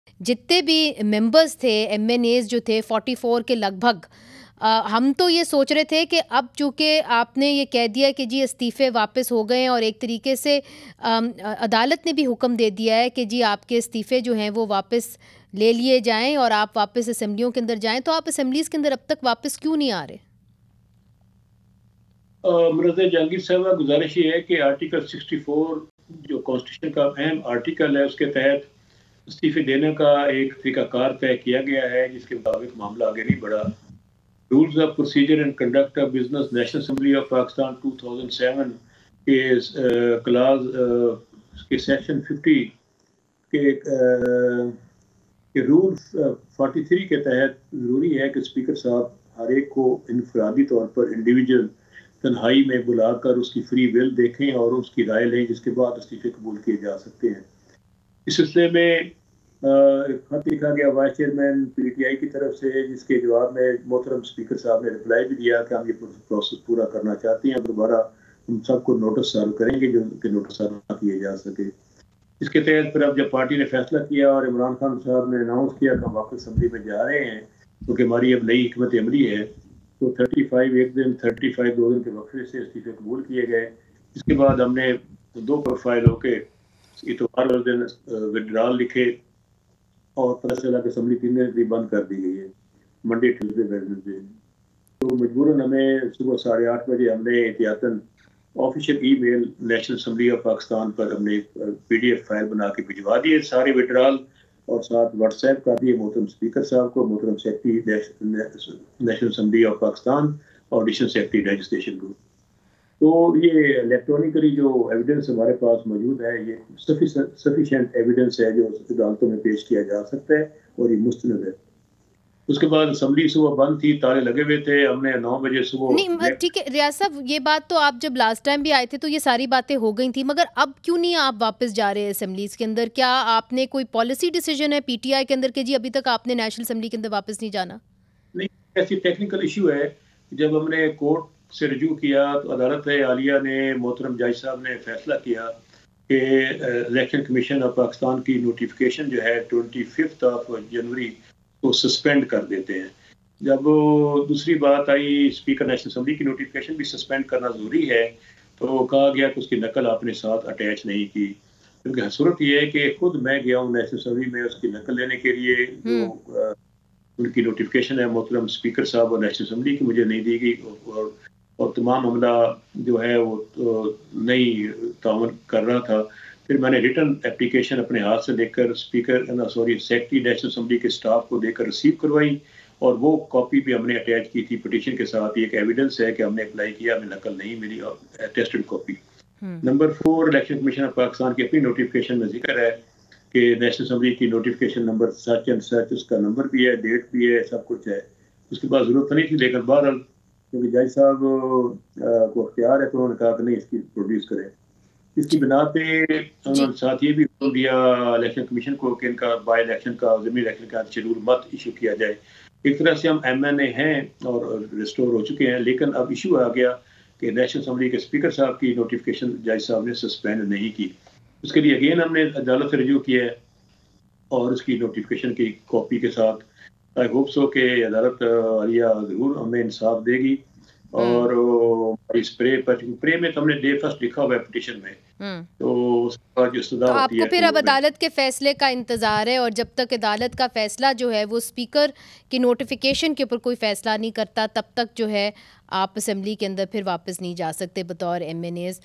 जितने भी मेंबर्स थे, एमएनएज जो थे 44 के लगभग, हम तो ये सोच रहे थे कि अब चूँकि आपने ये कह दिया कि जी इस्तीफ़े वापस हो गए हैं और एक तरीके से अदालत ने भी हुक्म दे दिया है कि जी आपके इस्तीफ़े जो हैं वो वापस ले लिए जाएं और आप वापस असेंबलियों के अंदर जाएं, तो आप असेंबलीज़ के अंदर अब तक वापस क्यों नहीं आ रहे? मुनीज़ाe जहांगीर साहब का गुजारिश ये है कि आर्टिकल 64 जो कॉन्स्टिट्यूशन का अहम आर्टिकल है उसके तहत इस्तीफे देने का एक तरीकाकार तय किया गया है, जिसके मुताबिक मामला आगे नहीं बढ़ा। Rules of procedure and conduct of business National Assembly of Pakistan 2007 के क्लास के सेक्शन 50 के रूल 43 के तहत ज़रूरी है कि स्पीकर साहब हर एक को इनफरादी तौर पर इंडिविजुअल तन्हाई में बुलाकर उसकी फ्री विल देखें और उसकी राय लें, जिसके बाद इस्तीफे कबूल किए जा सकते हैं। इस सिलसिले में खत लिखा गया वाइस चेयरमैन पीटीआई की तरफ से, जिसके जवाब में मोहतरम स्पीकर साहब ने रिप्लाई भी दिया कि हम ये प्रोसेस पूरा करना चाहते हैं, दोबारा हम सबको नोटिस सर्व करेंगे जो कि नोटिस सर्व ना किए जा सके। इसके तहत फिर अब जब पार्टी ने फैसला किया और इमरान खान साहब ने अनाउंस किया कि हम वापस असेंबली में जा रहे हैं क्योंकि हमारी अब नई हिकमत अमली है, तो 35 एक दिन 35 2 दिन के वक्फे से इस्तीफे कबूल किए गए। इसके बाद हमने 2 प्रोफाइल होके इतवार वाले दिन विड्रॉल लिखे और पता चला कि असेंबली 3 दिन की बंद कर दी गई है, मंडे ट्यूसडे वेडनेसडे। तो मजबूरन हमें सुबह 8:30 बजे हमने एहतियातन official email National Assembly of Pakistan पर हमने पीडीएफ फाइल बना के भिजवा दिए सारे विड्रॉल, और साथ व्हाट्सएप कर दिए मोहतरम स्पीकर साहब को, मोहतरम secretary National Assembly of Pakistan और एडिशनल सेक्रेटरी लेजिस्लेशन को। तो ये इलेक्ट्रॉनिकली जो एविडेंस हमारे पास मौजूद है, ये सफिशिएंट एविडेंस है जो अदालतों में पेश किया जा सकता है और ये मुस्तनद है। उसके बाद असेंबली सुबह बंद थी, ताले लगे हुए थे, हमने 9 बजे सुबह। नहीं ठीक है रियाज साहब, ये बात तो आप जब लास्ट टाइम भी आए थे तो ये सारी बातें हो गई थी, मगर अब क्यों नहीं आप वापस जा रहे हैं असेंबलीज के अंदर? क्या आपने कोई पॉलिसी डिसीजन है पीटीआई के अंदर कि जी अभी तक आपने नेशनल असेंबली के अंदर वापस नहीं जाना? नहीं, ऐसी टेक्निकल इशू है। जब हमने कोर्ट से रजू किया तो अदालत आलिया ने, मोहतरम जज साहब ने फैसला किया कि इलेक्शन कमीशन ऑफ पाकिस्तान की नोटिफिकेशन जो है 25 जनवरी को सस्पेंड कर देते हैं। जब दूसरी बात आई स्पीकर नेशनल असेंबली की नोटिफिकेशन भी सस्पेंड करना ज़रूरी है, तो कहा गया कि उसकी नकल आपने साथ अटैच नहीं की, क्योंकि सूरत ये है कि खुद मैं गया हूँ नेशनल असेंबली में उसकी नकल लेने के लिए, जो उनकी नोटिफिकेशन है मोहतरम स्पीकर साहब और नेशनल असेंबली की मुझे नहीं दी गई, और तमाम मामला जो है वो नहीं तावन कर रहा था। फिर मैंने रिटर्न एप्लीकेशन अपने हाथ से लेकर सेक्रेटरी नेशनल असेंबली के स्टाफ को देकर रिसीव करवाई, और वो कॉपी भी हमने अटैच की थी पिटीशन के साथ। ये एक एविडेंस है कि हमने अप्लाई किया, हमें नकल नहीं मिली और attested copy. Number 4, Election Commission of Pakistan की अपनी नोटिफिकेशन में जिक्र है कि नेशनल असेंबली की notification number such and such, उसका नंबर भी है, डेट भी है, सब कुछ है। उसके बाद जरूरत नहीं थी, लेकिन बहरहाल क्योंकि जज साहब को अख्तियार है तो उन्होंने कहा कि नहीं इसकी प्रोड्यूस करें। इसकी बिना पे उन्होंने साथ ये भी बोल दिया इलेक्शन कमीशन को कि इनका बाई इलेक्शन का ज़मीनी इलेक्शन का शेड्यूल मत इशू किया जाए। एक तरह से हम एमएनए हैं और रिस्टोर हो चुके हैं, लेकिन अब इशू आ गया कि नेशनल असेंबली के स्पीकर साहब की नोटिफिकेशन जज साहब ने सस्पेंड नहीं की। उसके लिए अगेन हमने अदालत से रिव्यू किया है और उसकी नोटिफिकेशन की कॉपी के साथ आई होप सो कि अदालत आलिया ज़रूर हमें इंसाफ देगी। और स्प्रे में तो हमने डे फर्स्ट लिखा हुआ है पिटीशन में, तो उसका जो सजा तो होती आपको है फिर अब अदालत के फैसले का इंतजार है, और जब तक अदालत का फैसला जो है वो स्पीकर की नोटिफिकेशन के ऊपर कोई फैसला नहीं करता, तब तक जो है आप असेंबली के अंदर फिर वापस नहीं जा सकते बतौर एमएनएज।